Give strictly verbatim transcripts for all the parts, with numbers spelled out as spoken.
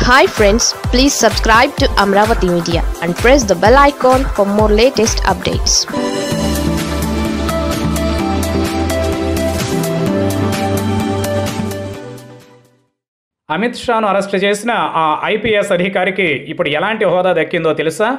Hi friends, please subscribe to Amaravathi Media and press the bell icon for more latest updates. Amit Shanu arrest చేసిన ఆ IPS అధికారికి ఇప్పుడు ఎలాంటి హోదా దక్కిందో తెలుసా?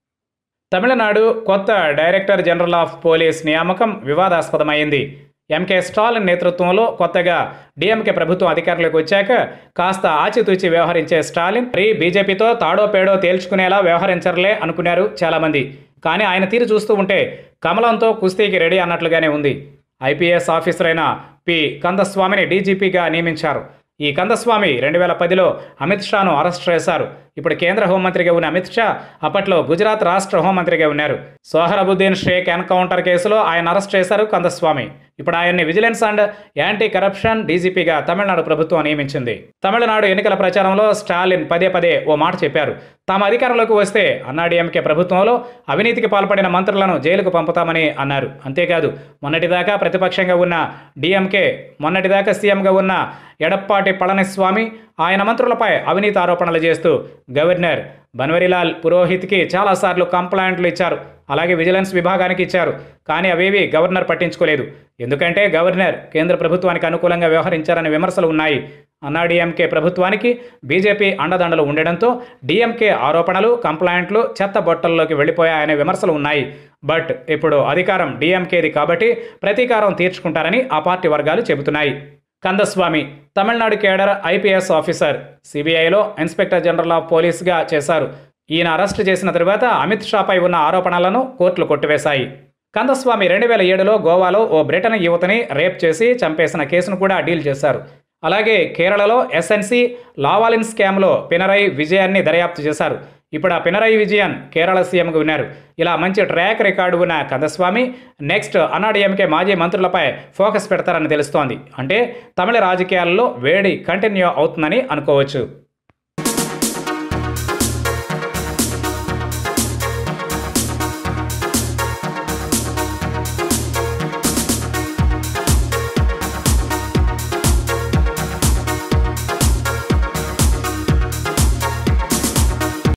తమిళనాడు కొత్త డైరెక్టర్ జనరల్ ఆఫ్ పోలీస్ నియామకం వివాదాస్పదమైంది. ఎంకే స్టాలిన్ నేతృత్వంలో కొత్తగా డిఎంకే ప్రభుత్వం అధికారంలోకి వచ్చాక కాస్త ఆచితూచి వ్యవహరించే స్టాలిన్ మరి బీజేపీతో తాడో పేడో తేల్చుకునేలా వ్యవహరించర్లే అనుకున్నారు చాలామంది. కానీ ఆయన తీరు చూస్తూ ఉంటే కమలంతో కుస్తీకి రెడీ అన్నట్లుగానే ఉంది. ఐపీఎస్ ఆఫీసర్ అయిన పి కందస్వామిని డీజీపీగా నియమించారు. ఈ కందస్వామి రెండు వేల పదిలో అమిత్ షాను అరెస్ట్ చేశారు. ఇప్పుడు కేంద్ర హోంమంత్రిగా ఉన్న అమిత్ షా అప్పట్లో గుజరాత్ రాష్ట్ర హోంమంత్రిగా ఉన్నారు. సోహ్రాబుద్దీన్ షేక్ ఎన్కౌంటర్ కేసులో ఆయన అరెస్ట్ చేశారు కందస్వామి. ఇప్పుడు ఆయన్ని విజిలెన్స్ అండ్ యాంటీ కరప్షన్ డీజీపీగా తమిళనాడు ప్రభుత్వం నియమించింది. తమిళనాడు ఎన్నికల ప్రచారంలో స్టాలిన్ పదే పదే ఓ మాట చెప్పారు. తాము అధికారంలోకి వస్తే అన్నాడీఎంకే ప్రభుత్వంలో అవినీతికి పాల్పడిన మంత్రులను జైలుకు పంపుతామని అన్నారు. అంతేకాదు మొన్నటిదాకా ప్రతిపక్షంగా ఉన్న డిఎంకే మొన్నటిదాకా సీఎంగా ఉన్న ఎడప్పాటి పళనిస్వామి ఆయన మంత్రులపై అవినీతి ఆరోపణలు చేస్తూ గవర్నర్ బన్వరీలాల్ పురోహిత్కి చాలాసార్లు కంప్లైంట్లు ఇచ్చారు. అలాగే విజిలెన్స్ విభాగానికి ఇచ్చారు. కానీ అవేవి గవర్నర్ పట్టించుకోలేదు. ఎందుకంటే గవర్నర్ కేంద్ర ప్రభుత్వానికి అనుకూలంగా వ్యవహరించారనే విమర్శలు ఉన్నాయి. అన్నాడీఎంకే ప్రభుత్వానికి బీజేపీ అండదండలు ఉండడంతో డీఎంకే ఆరోపణలు కంప్లైంట్లు చెత్త బొట్టల్లోకి వెళ్ళిపోయాయనే విమర్శలు ఉన్నాయి. బట్ ఇప్పుడు అధికారం డీఎంకేది కాబట్టి ప్రతీకారం తీర్చుకుంటారని ఆ పార్టీ వర్గాలు చెబుతున్నాయి. Kandaswamy Tamil Nadu cadre IPS officer, సిబిఐలో ఇన్స్పెక్టర్ జనరల్ ఆఫ్ పోలీస్గా చేశారు. ఈయన అరెస్టు చేసిన తరువాత అమిత్ షాపై ఉన్న ఆరోపణలను కోర్టులు కొట్టివేశాయి. కందస్వామి రెండు వేల ఏడులో గోవాలో ఓ బ్రిటన్ యువతిని రేప్ చేసి చంపేసిన కేసును కూడా డీల్ చేశారు. అలాగే కేరళలో ఎస్ఎన్సీ లావాలిన్ స్కామ్లో పినరయి విజయాన్ని దర్యాప్తు చేశారు. ఇప్పుడు ఆ పినరయి విజయన్ కేరళ సీఎంగా ఉన్నారు. ఇలా మంచి ట్రాక్ రికార్డు ఉన్న కందస్వామి నెక్స్ట్ అన్నాడీఎంకే మాజీ మంత్రులపై ఫోకస్ పెడతారని తెలుస్తోంది. అంటే తమిళ రాజకీయాల్లో వేడి కంటిన్యూ అవుతుందని అనుకోవచ్చు.